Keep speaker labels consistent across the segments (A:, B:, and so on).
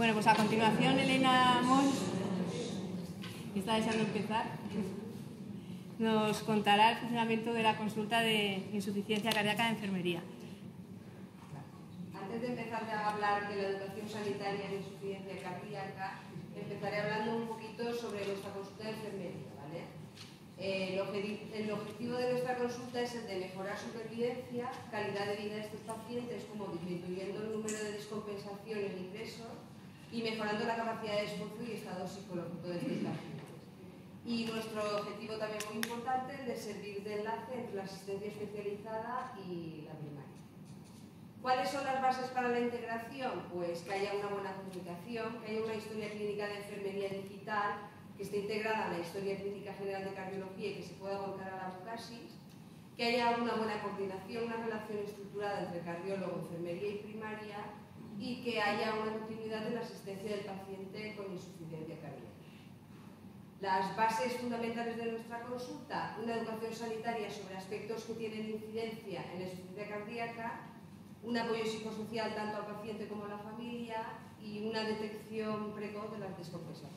A: Bueno, pues a continuación Elena Mons, que está deseando empezar, nos contará el funcionamiento de la consulta de insuficiencia cardíaca de enfermería.
B: Antes de empezar a hablar de la educación sanitaria de insuficiencia cardíaca, empezaré hablando un poquito sobre nuestra consulta de enfermería, ¿vale? El objetivo de nuestra consulta es el de mejorar supervivencia, calidad de vida de estos pacientes, como disminuyendo el número de descompensaciones y ingresos y mejorando la capacidad de esfuerzo y estado psicológico de estos pacientes. Y nuestro objetivo también muy importante es de servir de enlace entre la asistencia especializada y la primaria. ¿Cuáles son las bases para la integración? Pues que haya una buena comunicación, que haya una historia clínica de enfermería digital, que esté integrada a la historia clínica general de cardiología y que se pueda volcar a la bucasis, que haya una buena coordinación, una relación estructurada entre cardiólogo, enfermería y primaria, y que haya una continuidad en la asistencia del paciente con insuficiencia cardíaca. Las bases fundamentales de nuestra consulta: una educación sanitaria sobre aspectos que tienen incidencia en la insuficiencia cardíaca, un apoyo psicosocial tanto al paciente como a la familia y una detección precoz de las descompensaciones.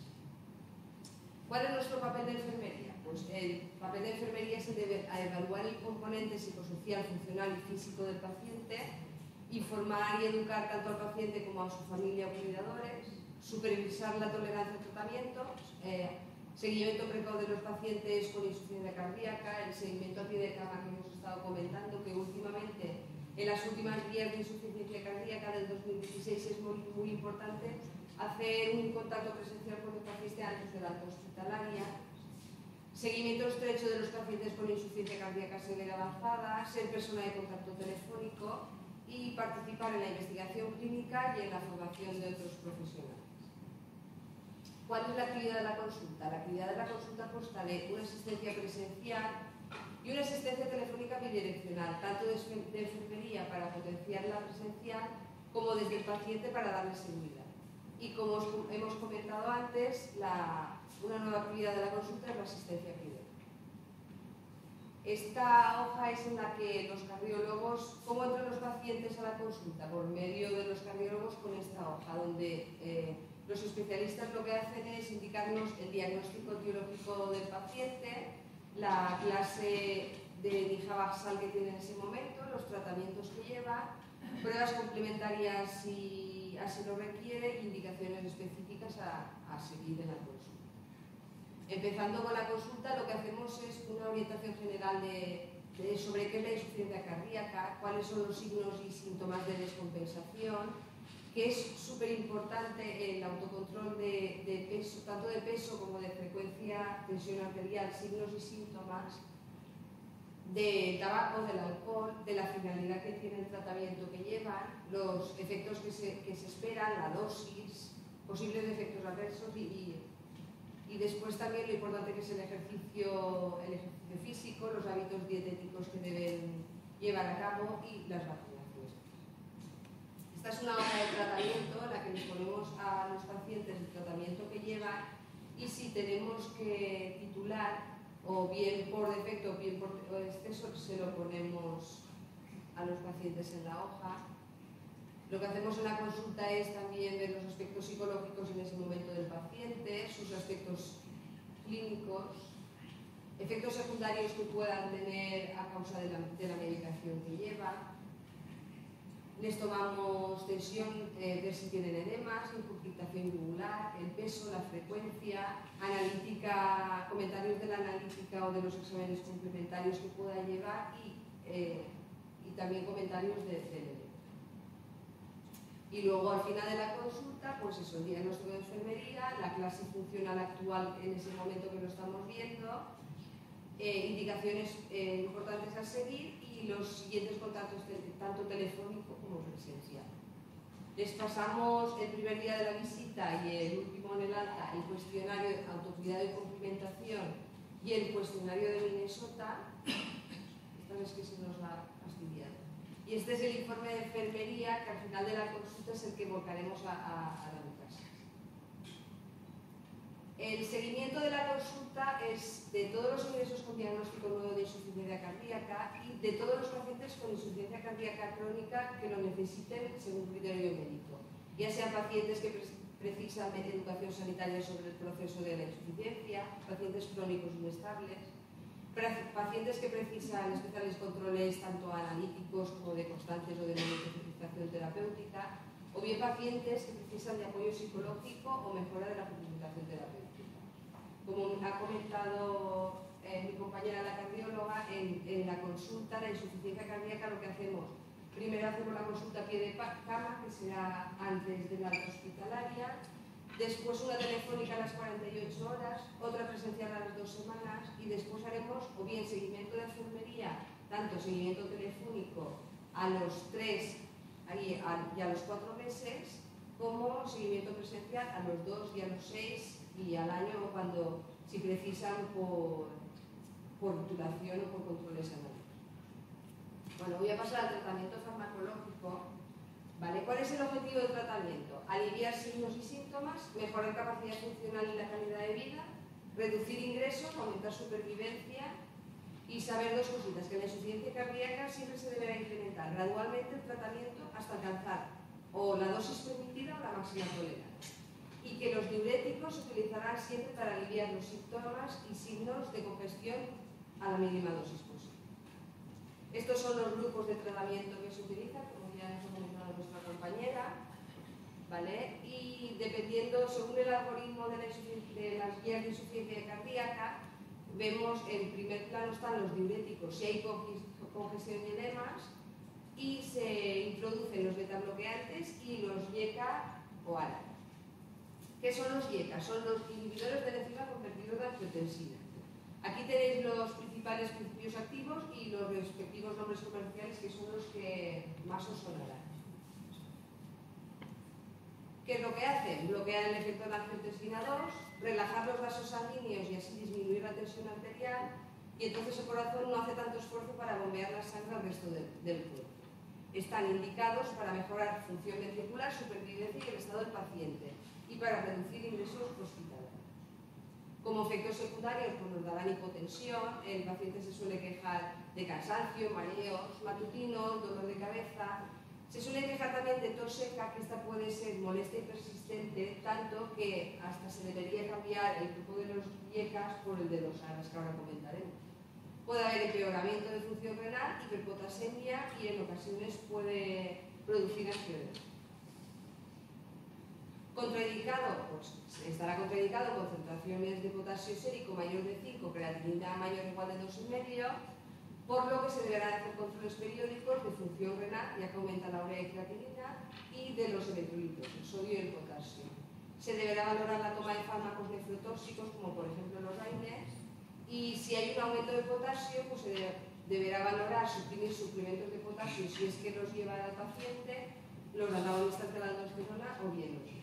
B: ¿Cuál es nuestro papel de enfermería? Pues el papel de enfermería es el de evaluar el componente psicosocial, funcional y físico del paciente, informar y educar tanto al paciente como a su familia o cuidadores, supervisar la tolerancia al tratamiento, seguimiento precoz de los pacientes con insuficiencia cardíaca, el seguimiento a pie de cama que hemos estado comentando, que últimamente en las últimas guías de insuficiencia cardíaca del 2016 es muy importante hacer un contacto presencial con el paciente antes de la alta hospitalaria, seguimiento estrecho de los pacientes con insuficiencia cardíaca severa avanzada, ser persona de contacto telefónico y participar en la investigación clínica y en la formación de otros profesionales. ¿Cuál es la actividad de la consulta? La actividad de la consulta consta de una asistencia presencial y una asistencia telefónica bidireccional, tanto de enfermería para potenciar la presencial como desde el paciente para darle seguridad. Y como hemos comentado antes, una nueva actividad de la consulta es la asistencia primaria. Esta hoja es en la que los cardiólogos, ¿cómo entran los pacientes a la consulta? Por medio de los cardiólogos con esta hoja, donde los especialistas lo que hacen es indicarnos el diagnóstico etiológico del paciente, la clase de dijabasal que tiene en ese momento, los tratamientos que lleva, pruebas complementarias si así lo requiere, indicaciones específicas a seguir en la consulta. Empezando con la consulta, lo que hacemos es una orientación general sobre qué es la insuficiencia cardíaca, cuáles son los signos y síntomas de descompensación, que es súper importante el autocontrol de peso, tanto de peso como de frecuencia, tensión arterial, signos y síntomas, del tabaco, del alcohol, de la finalidad que tiene el tratamiento que llevan, los efectos que se esperan, la dosis, posibles efectos adversos y después también lo importante que es el ejercicio físico, los hábitos dietéticos que deben llevar a cabo y las vacunaciones. Esta es una hoja de tratamiento en la que les ponemos a los pacientes el tratamiento que llevan y si tenemos que titular o bien por defecto o bien por exceso, se lo ponemos a los pacientes en la hoja. Lo que hacemos en la consulta es también ver los aspectos psicológicos en ese momento del paciente, sus aspectos clínicos, efectos secundarios que puedan tener a causa de la medicación que lleva. Les tomamos tensión, ver si tienen edemas, incurgitación yugular, el peso, la frecuencia, analítica, comentarios de la analítica o de los exámenes complementarios que pueda llevar y también comentarios del edema. Y luego al final de la consulta, pues eso, el diagnóstico de enfermería, la clase funcional actual en ese momento que lo estamos viendo, indicaciones importantes a seguir y los siguientes contactos tanto telefónico como presencial. Les pasamos el primer día de la visita y el último en el alta el cuestionario de autocuidado y cumplimentación y el cuestionario de Minnesota. Esta vez que se nos ha fastidiado. Y este es el informe de enfermería que al final de la consulta es el que volcaremos a la bucasis. El seguimiento de la consulta es de todos los ingresos con diagnóstico nuevo de insuficiencia cardíaca y de todos los pacientes con insuficiencia cardíaca crónica que lo necesiten según criterio médico. ya sean pacientes que precisan educación sanitaria sobre el proceso de la insuficiencia, pacientes crónicos inestables, pacientes que precisan especiales controles tanto analíticos como de constantes o de monitorización terapéutica, o bien pacientes que precisan de apoyo psicológico o mejora de la justificación terapéutica. Como ha comentado mi compañera la cardióloga, en la consulta de insuficiencia cardíaca lo que hacemos, primero hacemos la consulta a pie de cama, que será antes de la alta hospitalaria, después una telefónica a las 48 horas, otra presencial a las 2 semanas y después haremos o bien seguimiento de enfermería, tanto seguimiento telefónico a los 3 y a los 4 meses, como seguimiento presencial a los 2 y a los 6 y al año cuando, si precisan por titulación o por controles análicos. Bueno, voy a pasar al tratamiento farmacológico. ¿Vale? ¿Cuál es el objetivo del tratamiento? Aliviar signos y síntomas, mejorar capacidad funcional y la calidad de vida, reducir ingresos, aumentar supervivencia y saber dos cositas, que en la insuficiencia cardíaca siempre se deberá incrementar gradualmente el tratamiento hasta alcanzar o la dosis permitida o la máxima tolerada. Y que los diuréticos se utilizarán siempre para aliviar los síntomas y signos de congestión a la mínima dosis posible. Estos son los grupos de tratamiento que se utilizan, como ya nos ha comentado nuestra compañera, ¿vale? Y dependiendo, según el algoritmo de las guías de insuficiencia cardíaca, vemos en primer plano están los diuréticos, si hay congestión y edemas, y se introducen los beta-bloqueantes y los YECA o ARA. ¿Qué son los YECA? Son los inhibidores de la enzima convertidora de angiotensina. Aquí tenéis los principales principios activos y los respectivos nombres comerciales, que son los que más os sonarán. ¿Qué es lo que hacen? Bloquear el efecto de la angiotensina 2, relajar los vasos sanguíneos y así disminuir la tensión arterial, y entonces el corazón no hace tanto esfuerzo para bombear la sangre al resto del cuerpo. Están indicados para mejorar función ventricular, supervivencia y el estado del paciente, y para reducir ingresos hospitalarios. Como efectos secundarios, pues nos darán hipotensión, el paciente se suele quejar de cansancio, mareos matutinos, dolor de cabeza. Se suele quejar también de tos seca, que esta puede ser molesta y persistente, tanto que hasta se debería cambiar el grupo de los YECAs por el de los ARAs, que ahora comentaremos. Puede haber empeoramiento de función renal, hiperpotasemia y en ocasiones puede producir ansiedad. Contraindicado, pues estará contraindicado concentraciones de potasio sérico mayor de 5, creatinina mayor o igual de 2,5, por lo que se deberán hacer controles periódicos de función renal, ya que aumenta la urea y creatinina, y de los electrolitos, el sodio y el potasio. Se deberá valorar la toma de fármacos nefrotóxicos, como por ejemplo los AINES, y si hay un aumento de potasio, pues se deberá valorar suprimir suplementos de potasio si es que los lleva el paciente, los antagonistas de la aldosterona o bien los.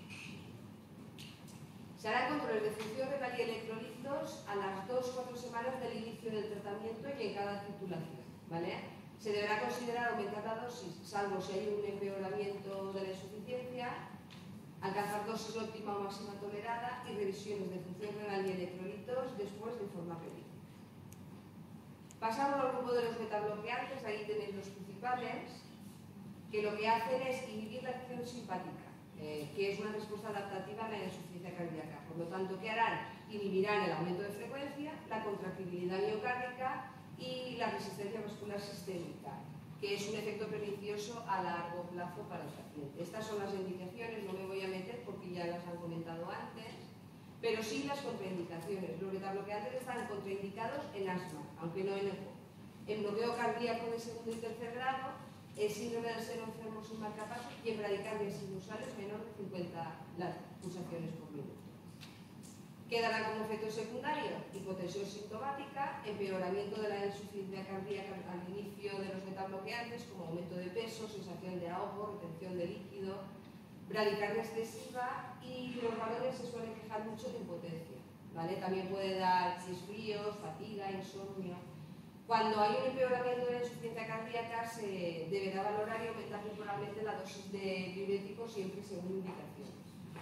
B: Se harán controles de función renal y electrolitos a las 2-4 semanas del inicio del tratamiento y en cada titulación, ¿vale? Se deberá considerar aumentar la dosis, salvo si hay un empeoramiento de la insuficiencia, alcanzar dosis óptima o máxima tolerada y revisiones de función renal y electrolitos después de forma periódica. Pasamos al grupo de los metabloqueantes, ahí tenéis los principales, que lo que hacen es inhibir la acción simpática, que es una respuesta adaptativa a la insuficiencia cardíaca. Por lo tanto, ¿qué harán? Inhibirán el aumento de frecuencia, la contractibilidad miocárdica y la resistencia vascular sistémica, que es un efecto pernicioso a largo plazo para el paciente. Estas son las indicaciones, no me voy a meter porque ya las han comentado antes, pero sí las contraindicaciones. Los betabloqueantes están contraindicados en asma, aunque no en EPO. En bloqueo cardíaco de segundo y tercer grado, el síndrome del seno enfermo sin marcapasos y en bradicardias sinusales menor de 50 las pulsaciones por minuto. Quedará como efecto secundario hipotensión sintomática, empeoramiento de la insuficiencia cardíaca al inicio de los metabloqueantes, como aumento de peso, sensación de ahogo, retención de líquido, bradicardia excesiva, y los varones se suelen quejar mucho de impotencia, ¿vale? También puede dar resfríos, fatiga, insomnio. Cuando hay un empeoramiento de la insuficiencia cardíaca, se deberá valorar y aumentar temporalmente la dosis de diuréticos, siempre según indicaciones.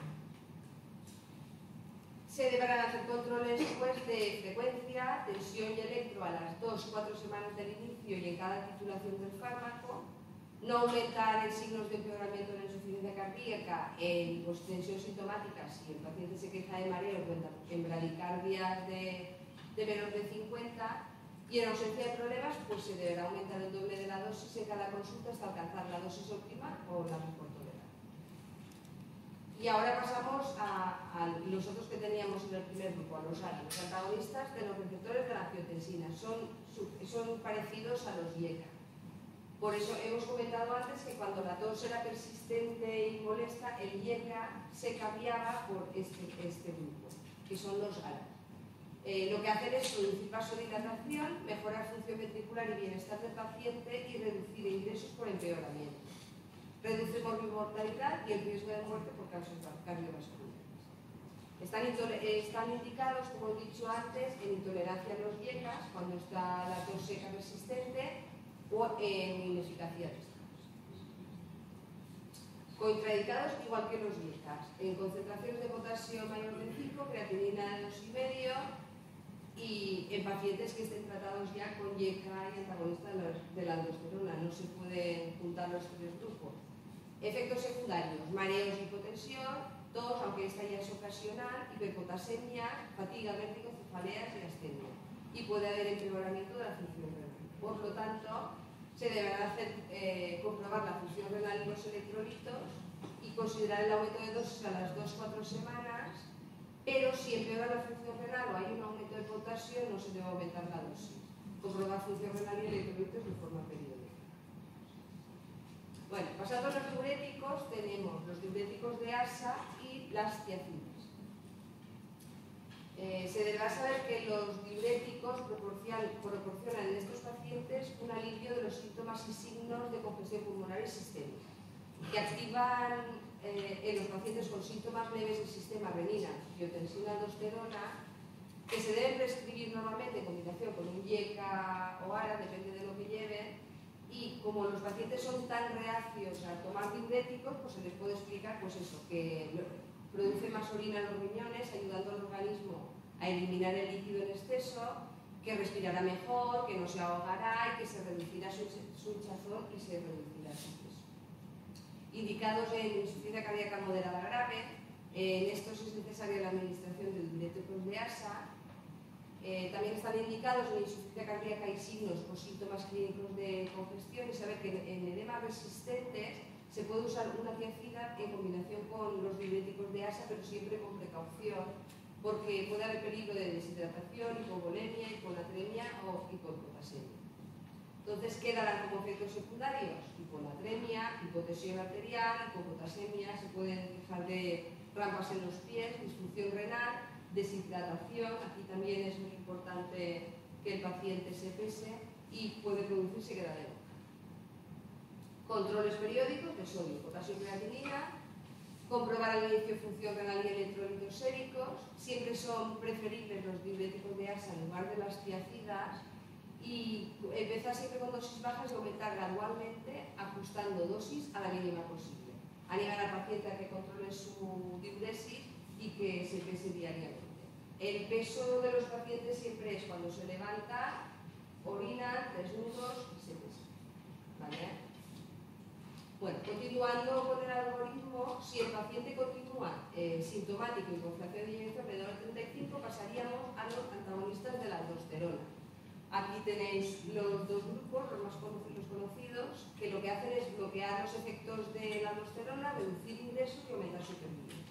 B: Se deberán hacer controles pues, de frecuencia, tensión y electro a las 2-4 semanas del inicio y en cada titulación del fármaco. no aumentar en signos de empeoramiento de la insuficiencia cardíaca, en tensión sintomática, si el paciente se queja de mareo, en bradicardias de menos de 50, y en ausencia de problemas, pues se deberá aumentar el doble de la dosis en cada consulta hasta alcanzar la dosis óptima o la mejor tolerada. Y ahora pasamos a los otros que teníamos en el primer grupo, a los ARI, los antagonistas de los receptores de la angiotensina. Son parecidos a los IECA. Por eso hemos comentado antes que cuando la tos era persistente y molesta, el IECA se cambiaba por este grupo, que son los ARI. Lo que hacen es producir vasodilatación, mejorar función ventricular y bienestar del paciente y reducir ingresos por empeoramiento. Reduce morbimortalidad y el riesgo de muerte por causas cardiovasculares. Están indicados, como he dicho antes, en intolerancia a los IECAs, cuando está la tos seca persistente, o en ineficacia de estos. Contraindicados igual que los IECAs, en concentraciones de potasio mayor de 5, creatinina de 2,5 y en pacientes que estén tratados ya con IECA y antagonista de la aldosterona. No se pueden juntar los tres grupos. Efectos secundarios, mareos y hipotensión, tos, aunque esta ya es ocasional, hiperpotasemia, fatiga, vértigo, cefaleas y astenia. Y puede haber empeoramiento de la función renal. Por lo tanto, se deberá comprobar la función renal y los electrolitos y considerar el aumento de dosis a las 2-4 semanas, pero si empeora la función renal o hay un aumento de potasio, no se debe aumentar la dosis. Comprobar función renal y electrolitos de forma periódica. Bueno, pasando a los diuréticos, tenemos los diuréticos de ASA y las tiacinas. Se deberá saber que los diuréticos proporcionan en estos pacientes un alivio de los síntomas y signos de congestión pulmonar y sistémica, que activan en los pacientes con síntomas leves del sistema renina, angiotensina, aldosterona, que se deben prescribir normalmente en combinación con un IECA o ARA, depende de lo que lleven, y como los pacientes son tan reacios a tomar diuréticos, pues se les puede explicar pues eso, que produce más orina en los riñones, ayudando al organismo a eliminar el líquido en exceso, que respirará mejor, que no se ahogará y que se reducirá su hinchazón y se reducirá su peso. Indicados en insuficiencia cardíaca moderada grave, en estos es necesaria la administración de diuréticos de ASA. También están indicados en insuficiencia cardíaca y signos o síntomas clínicos de congestión, y saber que en edemas resistentes se puede usar una tiacida en combinación con los diuréticos de ASA, pero siempre con precaución, porque puede haber peligro de deshidratación, hipovolemia, hiponatremia o hipopotasemia. Entonces quedarán como efectos secundarios hiponatremia, hipotensión arterial, hipopotasemia, se pueden quejar de rampas en los pies, disfunción renal, deshidratación. Aquí también es muy importante que el paciente se pese y puede producirse sequedad de boca. Controles periódicos de sodio, potasio y creatinina. Comprobar al inicio función renal y electrolitos séricos. Siempre son preferibles los diuréticos de ASA en lugar de las tiacidas, y empezar siempre con dosis bajas y aumentar gradualmente, ajustando dosis a la mínima posible. Animar al paciente a que controle su diuresis y que se pese diariamente. El peso de los pacientes siempre es cuando se levanta, orinan, desnudos y se pesan. ¿Vale? Bueno, continuando con el algoritmo, si el paciente continúa sintomático y con flaqueo de inyección menor al 35, pasaríamos a los antagonistas de la aldosterona. Aquí tenéis los dos grupos, los más conocidos, que lo que hacen es bloquear los efectos de la aldosterona, reducir ingresos y aumentar su rendimiento.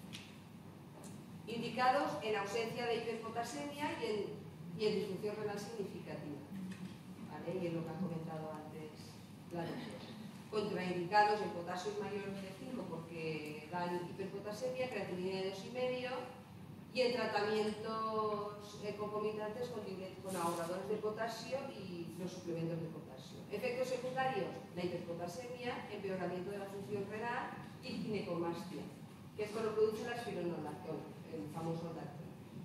B: Indicados en ausencia de hiperpotasemia y en disfunción renal significativa. ¿Vale? Y es lo que ha comentado antes la doctora. Contraindicados en potasio mayor de 5 porque dan hiperpotasemia, creatinina de 2,5, y en tratamientos concomitantes con ahorradores de potasio y los suplementos de potasio. Efectos secundarios: la hiperpotasemia, empeoramiento de la función renal y ginecomastia, que esto lo produce la espironolactona, el famoso lactón.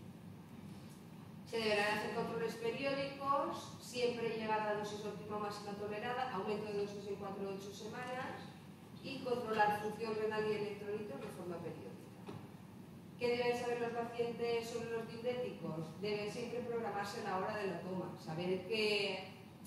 B: Se deberán hacer controles periódicos, siempre llegar a la dosis óptima máxima tolerada, aumento de dosis en 4 o 8 semanas, y controlar función renal y electrolitos de forma periódica. ¿Qué deben saber los pacientes sobre los diuréticos? Deben siempre programarse la hora de la toma, saber que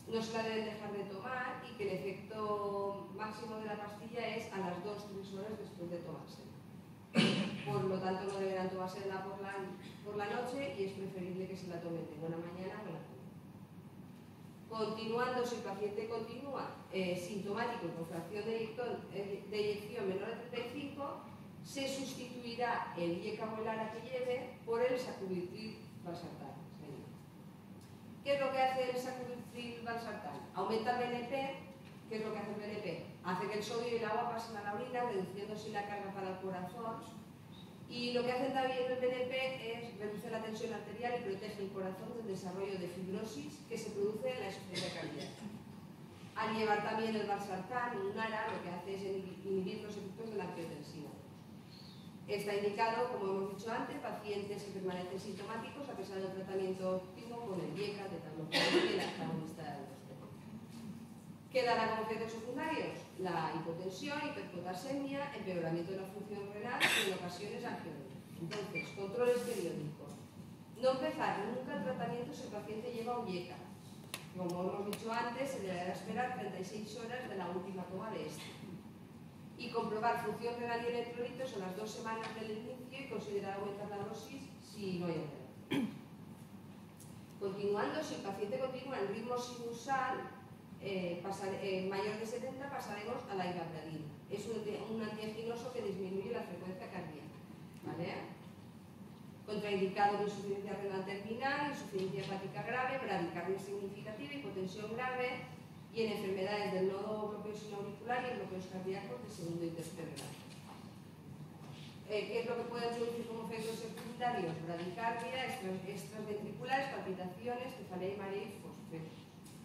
B: no se la deben dejar de tomar y que el efecto máximo de la pastilla es a las 2-3 horas después de tomársela. Por lo tanto, no deberán tomársela por la noche y es preferible que se la tomen de buena mañana o en la tarde. Continuando, si el paciente continúa sintomático con fracción de eyección menor de 35, se sustituirá el IECA o el ARA que lleve por el sacubitril valsartán. ¿Qué es lo que hace el sacubitril valsartán? Aumenta el BNP. ¿Qué es lo que hace el BNP? Hace que el sodio y el agua pasen a la orina, reduciendo así la carga para el corazón. Y lo que hace también el BNP es reducir la tensión arterial y protege el corazón del desarrollo de fibrosis que se produce en la insuficiencia cardíaca. Al llevar también el valsartán, un ARA, lo que hace es inhibir los efectos de la angiotensina. Está indicado, como hemos dicho antes, pacientes que permanecen sintomáticos a pesar del tratamiento óptimo con el IECA, tetrahidrocannabinol y el antagonista de aldosterona. ¿Qué dará como efectos secundarios? La hipotensión, hiperpotasemia, empeoramiento de la función renal y en ocasiones angioedema. Entonces, controles periódicos. No empezar nunca el tratamiento si el paciente lleva un IECA. Como hemos dicho antes, se deberá esperar 36 horas de la última toma de este. Y comprobar función renal y electrolitos en las 2 semanas del inicio y considerar aumentar la dosis si no hay alteración. Continuando, si el paciente continúa en ritmo sinusal mayor de 70, pasaremos a la ivabradina. Es un antianginoso que disminuye la frecuencia cardíaca. ¿Vale? Contraindicado en insuficiencia renal terminal, insuficiencia hepática grave, bradicardia significativa, hipotensión grave y en enfermedades del nodo bloqueo sinoauricular y en bloqueos cardíacos de segundo y tercer grado. ¿Qué es lo que puede producir como efectos secundarios? Bradicardia, extraventriculares, palpitaciones, cefalea y mareo y fosfeto.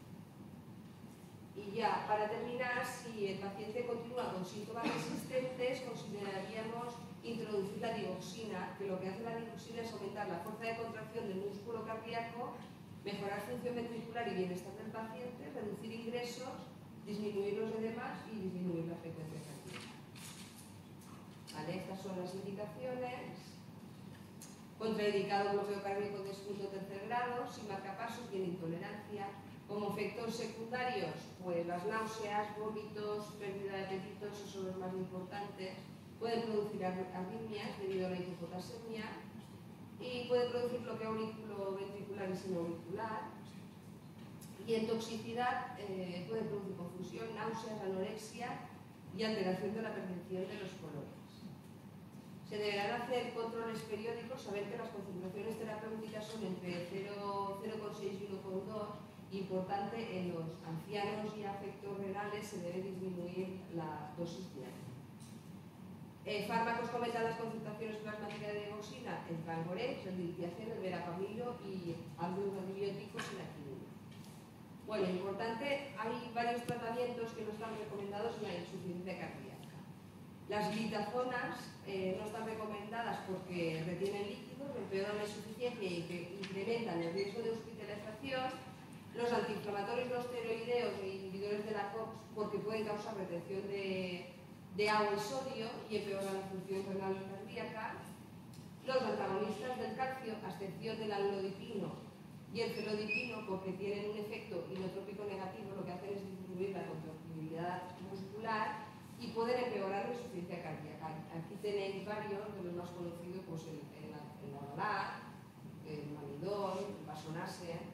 B: Y ya, para terminar, si el paciente continúa con síntomas resistentes, consideraríamos introducir la digoxina, que lo que hace la digoxina es aumentar la fuerza de contracción del músculo cardíaco, mejorar función ventricular y bienestar del paciente, reducir ingresos, disminuir los edemas y disminuir la frecuencia cardíaca. ¿Vale? Estas son las indicaciones. Contraindicado bloqueo cardíaco de segundo o tercer grado, sin marcapasos y en intolerancia. Como efectos secundarios, pues las náuseas, vómitos, pérdida de apetito, esos son los más importantes. Pueden producir arritmias debido a la hipopotasemia y puede producir bloqueo auriculoventricular y sinoauricular. Y en toxicidad puede producir confusión, náuseas, anorexia y alteración de la percepción de los colores. Se deberán hacer controles periódicos, saber que las concentraciones terapéuticas son entre 0,6 y 1,2. Importante, en los ancianos y afectos renales se debe disminuir la dosis diaria. Fármacos que aumentan las concentraciones plasmáticas de digoxina, el Vangorex, el diltiazem, el verapamilo y algunos antibióticos y la quinina. Bueno, importante, hay varios tratamientos que no están recomendados en la insuficiencia cardíaca. Las glitazonas no están recomendadas porque retienen líquidos, empeoran la insuficiencia y que incrementan el riesgo de hospitalización. Los antiinflamatorios no esteroideos e inhibidores de la COX porque pueden causar retención de agua y sodio y empeoran la función renal y cardíaca. Los antagonistas del calcio, a excepción del amlodipino y el felodipino, porque tienen un efecto inotrópico negativo, lo que hacen es disminuir la contractibilidad muscular y pueden empeorar la insuficiencia cardíaca. Aquí tenéis varios de los más conocidos, pues el Adalat, el Manidol, el Vasonase.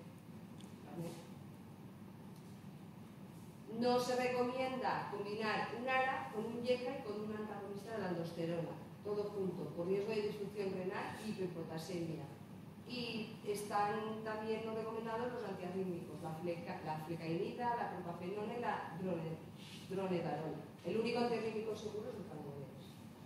B: No se recomienda combinar un ARA con un IECA y con un antagonista de la aldosterona, todo junto, por riesgo de disfunción renal y hiperpotasemia. Y están también no recomendados los antiarrítmicos, la flecainida, la propafenona y la dronedarona. El único antiarrítmico seguro es el Vangorex.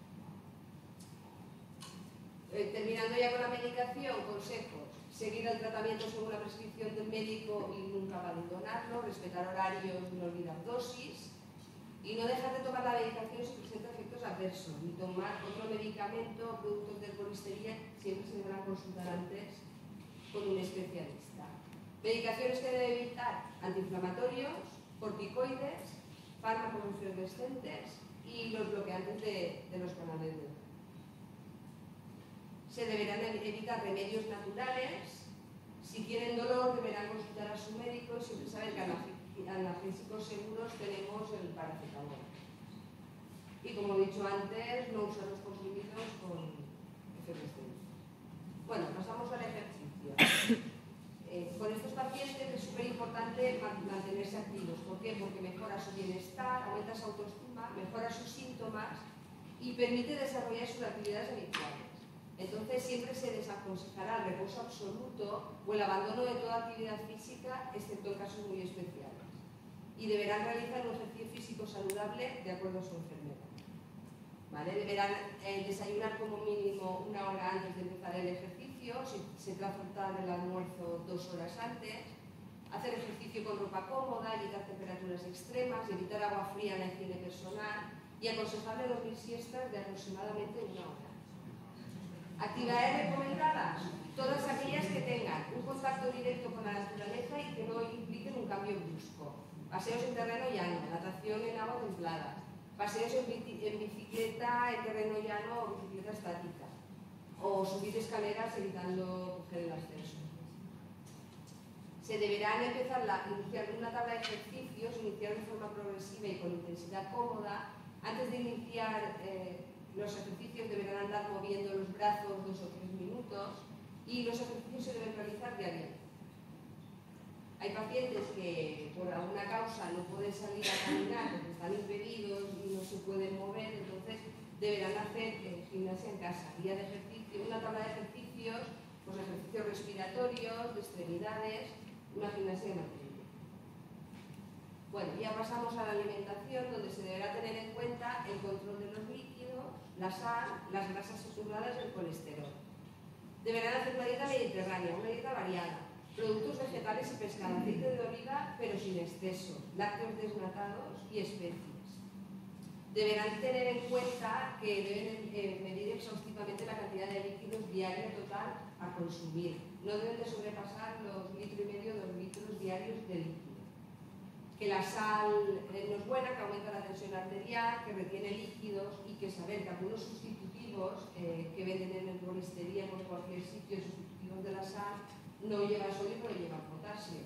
B: Terminando ya con la medicación, consejos. Seguir el tratamiento según la prescripción del médico y nunca abandonarlo, respetar horarios, no olvidar dosis y no dejar de tomar la medicación si presenta efectos adversos, ni tomar otro medicamento o productos de herboristería, siempre se deberán consultar antes con un especialista. Medicaciones que debe evitar: antiinflamatorios, corticoides, fármacos efervescentes y los bloqueantes de los canales de se deberán evitar remedios naturales, Si tienen dolor, deberán consultar a su médico y siempre saber que analgésicos seguros tenemos el paracetamol. Y como he dicho antes, no usar los comprimidos con efervescencia. Bueno, pasamos al ejercicio. Con estos pacientes es súper importante mantenerse activos. ¿Por qué? Porque mejora su bienestar, aumenta su autoestima, mejora sus síntomas y permite desarrollar sus actividades habituales. Entonces siempre se desaconsejará el reposo absoluto o el abandono de toda actividad física, excepto en casos muy especiales. Y deberán realizar un ejercicio físico saludable de acuerdo a su enfermedad. ¿Vale? Deberán desayunar como mínimo 1 hora antes de empezar el ejercicio, si se trata del almuerzo 2 horas antes, hacer ejercicio con ropa cómoda, evitar temperaturas extremas, evitar agua fría en la higiene personal y aconsejarle dormir siestas de aproximadamente 1 hora. Actividades recomendadas, todas aquellas que tengan un contacto directo con la naturaleza y que no impliquen un cambio brusco. Paseos en terreno llano, natación en agua templada, paseos en bicicleta en terreno llano o bicicleta estática, o subir escaleras evitando coger el ascenso. Se deberán iniciar una tabla de ejercicios, iniciar de forma progresiva y con intensidad cómoda. Antes de iniciar los ejercicios deberán andar moviendo los brazos 2 o 3 minutos y los ejercicios se deben realizar diariamente. Hay pacientes que por alguna causa no pueden salir a caminar porque están impedidos y no se pueden mover, entonces deberán hacer gimnasia en casa. Guía de ejercicio, una tabla de ejercicios, pues ejercicios respiratorios, de extremidades, una gimnasia de mantenimiento. Bueno, ya pasamos a la alimentación, donde se deberá tener en cuenta el control de los líquidos, la sal, las grasas saturadas y el colesterol. Deberán hacer una dieta mediterránea, una dieta variada, productos vegetales y pescado, aceite de oliva pero sin exceso, lácteos desnatados y especies. Deberán tener en cuenta que deben medir exhaustivamente la cantidad de líquidos diaria total a consumir. No deben de sobrepasar los 1,5 litros, 2 litros diarios de líquido. Que la sal no es buena, que aumenta la tensión arterial, que retiene líquidos y que saber que algunos sustitutivos que venden en el floristería por cualquier sitio, sustitutivos de la sal, no llevan sodio pero llevan potasio.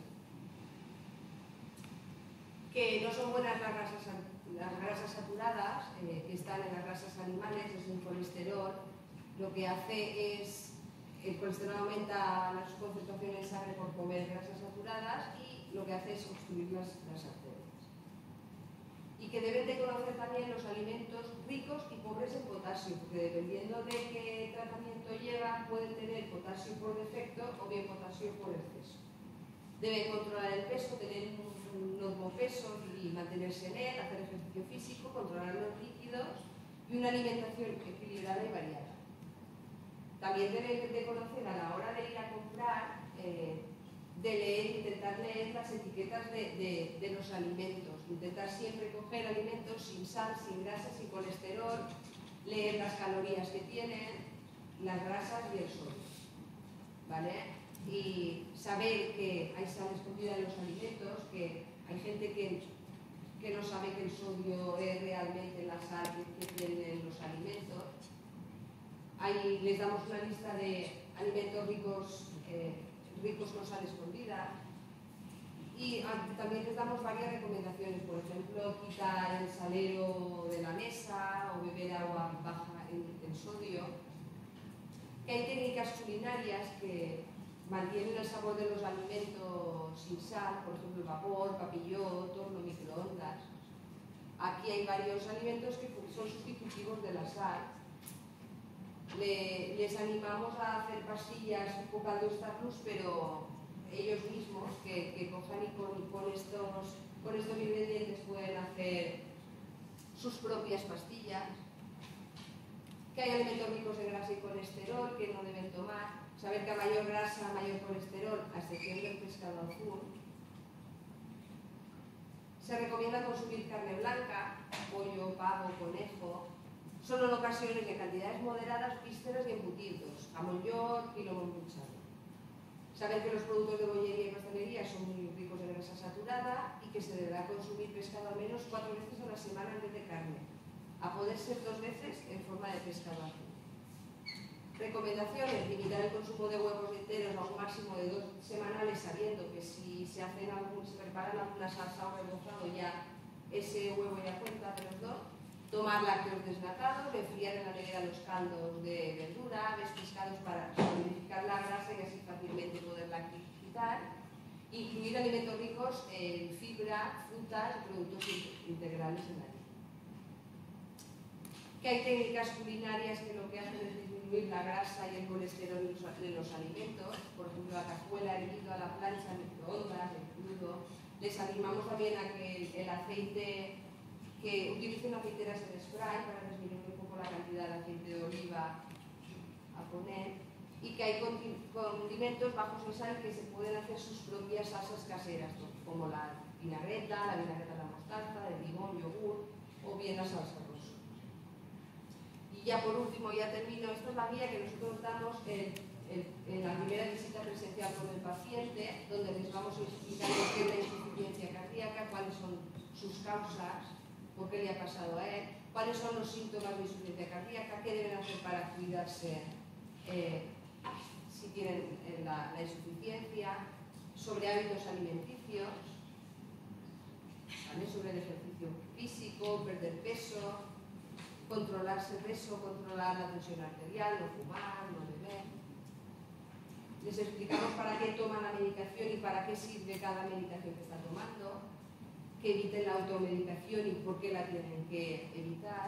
B: Que no son buenas las grasas saturadas, que están en las grasas animales, es un colesterol. Lo que hace es, el colesterol aumenta la concentración en sangre por comer grasas saturadas y lo que hace es obstruir las arterias. Y que deben de conocer también los alimentos ricos y pobres en potasio, porque dependiendo de qué tratamiento llevan, pueden tener potasio por defecto o bien potasio por exceso. Deben controlar el peso, tener un normopeso y mantenerse en él, hacer ejercicio físico, controlar los líquidos y una alimentación equilibrada y variada. También deben de conocer a la hora de ir a comprar, de leer, intentar leer las etiquetas de los alimentos, intentar siempre coger alimentos sin sal, sin grasa, sin colesterol, leer las calorías que tienen, las grasas y el sodio, ¿vale? Y saber que hay sal escondida en los alimentos, que hay gente que no sabe que el sodio es realmente la sal que tienen los alimentos. Ahí les damos una lista de alimentos ricos con sal escondida y también les damos varias recomendaciones, por ejemplo, quitar el salero de la mesa o beber agua baja en sodio. Que hay técnicas culinarias que mantienen el sabor de los alimentos sin sal, por ejemplo, vapor, papillot, horno, microondas. Aquí hay varios alimentos que son sustitutivos de la sal. Les animamos a hacer pastillas enfocando esta luz, pero ellos mismos que cojan y con estos ingredientes pueden hacer sus propias pastillas. Que hay alimentos ricos en grasa y colesterol que no deben tomar. Saber que a mayor grasa, mayor colesterol, a excepción del pescado azul. Se recomienda consumir carne blanca, pollo, pavo, conejo, solo en ocasiones de cantidades moderadas, vísceras y embutidos, jamón york y lomo embuchado. Saber que los productos de bollería y pastelería son muy ricos en grasa saturada y que se deberá consumir pescado al menos 4 veces a la semana en vez de carne, a poder ser 2 veces en forma de pescado azul. recomendaciones: limitar el consumo de huevos enteros a un máximo de 2 semanales, sabiendo que si se preparan alguna salsa o rebozado, ya ese huevo ya cuenta de los 2. Tomar lácteos desnatados, enfriar en la nevera los caldos de verdura, aves, pescados, para solidificar la grasa y así fácilmente poderla quitar. Incluir alimentos ricos en fibra, frutas y productos integrales en la dieta. Que hay técnicas culinarias que lo que hacen es disminuir la grasa y el colesterol de los alimentos, por ejemplo la cazuela, hervido a la plancha, el microondas, el crudo. Les animamos también a que el aceite, que utilicen aceiteras en spray para disminuir un poco la cantidad de aceite de oliva a poner, y que hay condimentos bajos en sal que se pueden hacer sus propias salsas caseras, como la vinagreta de la mostaza, de limón, yogur o bien la salsa rosa. Y ya por último, ya termino, esta es la guía que nosotros damos en la primera visita presencial con el paciente, donde les vamos explicando qué es la insuficiencia cardíaca, cuáles son sus causas, por qué le ha pasado a él, cuáles son los síntomas de insuficiencia cardíaca, qué deben hacer para cuidarse si tienen la insuficiencia, sobre hábitos alimenticios, ¿vale? Sobre el ejercicio físico, perder peso, controlarse el peso, controlar la tensión arterial, no fumar, no beber. Les explicamos para qué toman la medicación y para qué sirve cada medicación que está tomando, que eviten la automedicación y por qué la tienen que evitar,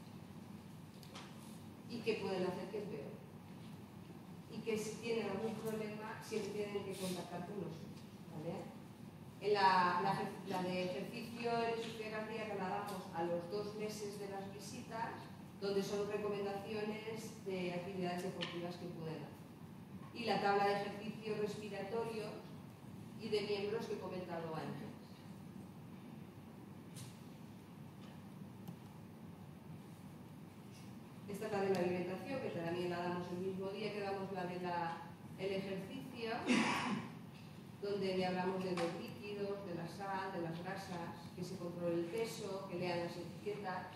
B: y qué pueden hacer que es peor. Y que si tienen algún problema, siempre tienen que contactar con nosotros, ¿vale? En la de ejercicio en insuficiencia cardíaca la damos a los 2 meses de las visitas, donde son recomendaciones de actividades deportivas que pueden hacer. Y la tabla de ejercicios respiratorios y de miembros que he comentado antes. Esta tabla de la alimentación, que también la damos el mismo día que damos la de el ejercicio, donde le hablamos de los líquidos, de la sal, de las grasas, que se controle el peso, que lean las etiquetas,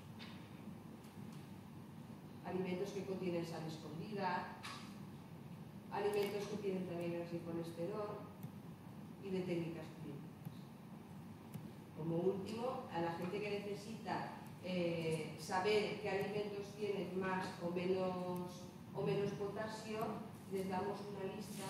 B: alimentos que contienen sal escondida, alimentos que tienen también grasa y colesterol, y de técnicas clínicas. Como último, a la gente que necesita saber qué alimentos tienen más o menos potasio, les damos una lista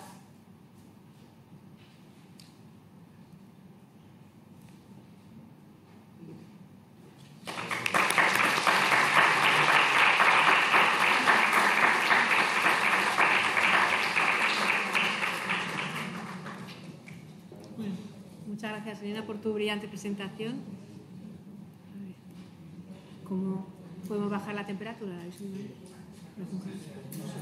A: Muchas gracias, Elena, por tu brillante presentación. ¿Cómo podemos bajar la temperatura?